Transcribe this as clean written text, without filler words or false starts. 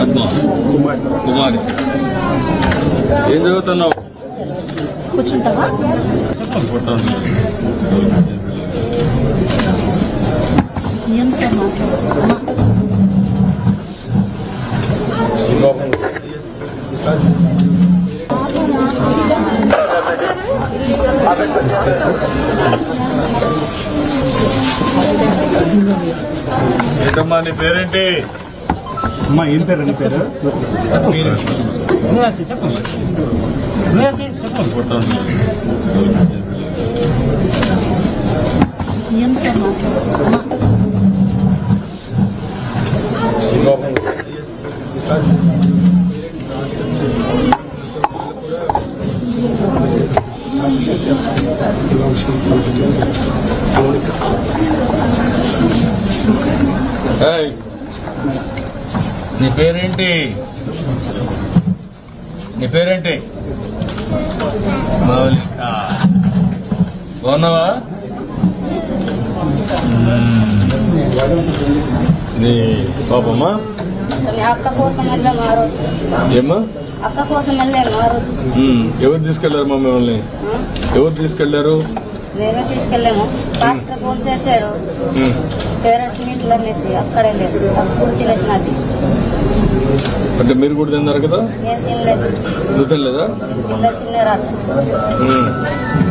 పద్మ కుమారి ఏం చదువుతున్నావు? కూర్చుంటావా? CM sir ఏంటమ్మా నీ పేరేంటి? అమ్మా ఏం పేరు? నీ పేరు చెప్పండి. సీఎం సార్ నీ పేరేంటి? నీ పేరేంటి? మౌలిక. బాగున్నావా? నీ పాపమ్మా అక్క కోసం వెళ్ళాం ఆ రోజు. ఏమ్మా? అక్క కోసం వెళ్ళాము ఆ రోజు. ఎవరు తీసుకెళ్లారు మా మిమ్మల్ని? ఎవరు తీసుకెళ్లారు? మేమే తీసుకెళ్ళాము. పాస్టర్ ఫోన్ చేశాడు పేరెంట్స్ మీట్లు అనేసి అక్కడే లేదు. అప్పుడు తినేసినది. అంటే మీరు కూడా తిన్నారు కదా? ఏం తినలేదు. నువ్వు తినలేదా? తిన్నారా?